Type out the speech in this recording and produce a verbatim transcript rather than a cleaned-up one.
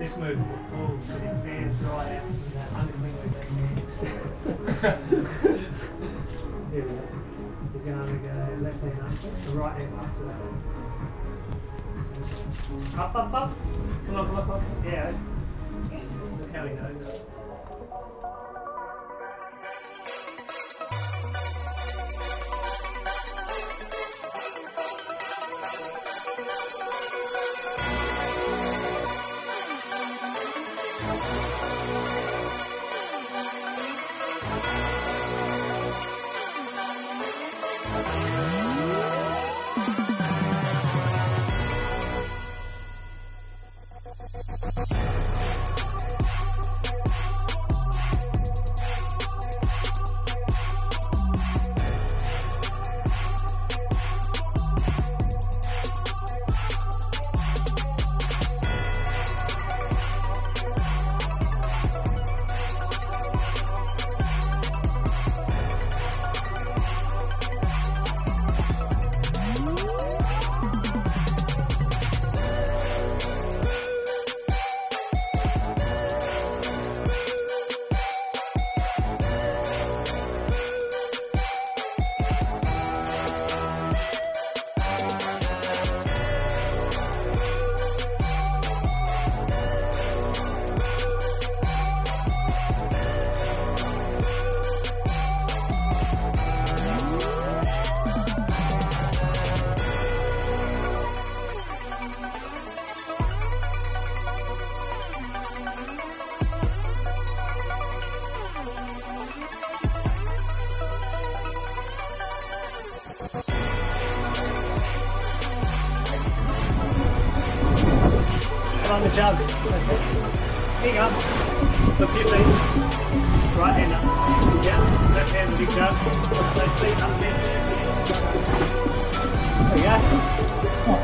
This move will pull so this stands right out from that underclean with that hands. Here we go. He's going to go left hand up, the right hand after that. Up, up, up. Come on, come on, come on. Yeah. Look how he knows it. On the jug. Okay. Here you go. Look your feet. Right hand up. Yeah. Left hand, big jug. Look those feet up there. There you go.